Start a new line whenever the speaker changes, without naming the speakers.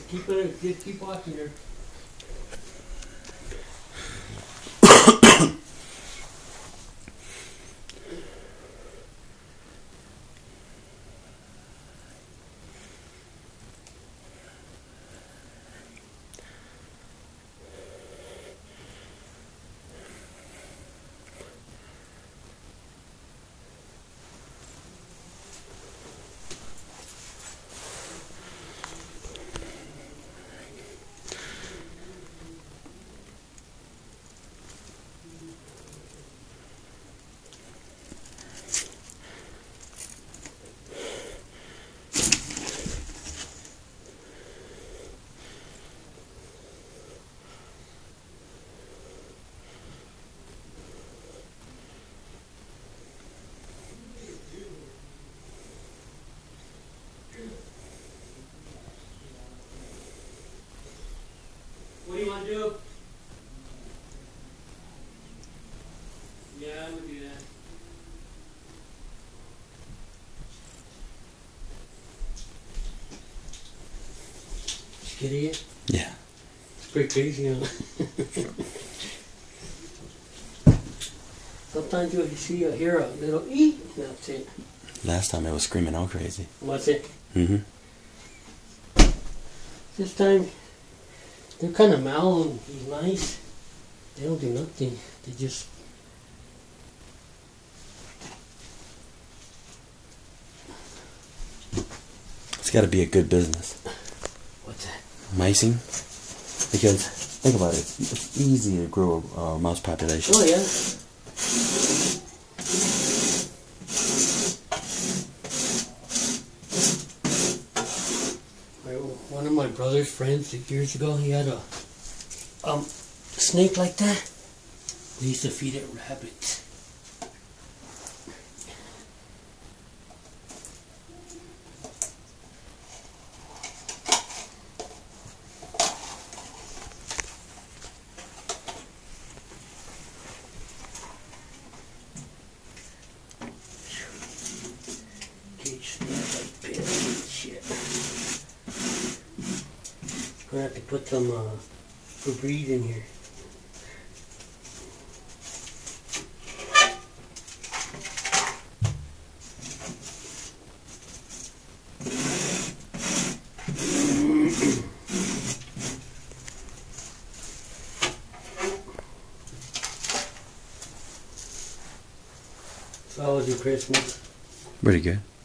Just keep watching her. What do you want to do? Yeah, I would do that. Get it?
Yeah.
It's pretty crazy, huh? Sometimes you see or hear a little ee, that's it.
Last time it was screaming all crazy.
What's it?
Mm-hmm.
This time, they're kind of mellow and he's nice. They don't do nothing. They just...
It's got to be a good business.
What's that?
Micing. Because, think about it, it's easy to grow a mouse population.
Oh, yeah. One of my brother's friends years ago, he had a snake like that. We used to feed it rabbits. Cage smells like piss and shit. Gonna have to put some Febreze in here. So how was your Christmas?
Pretty good.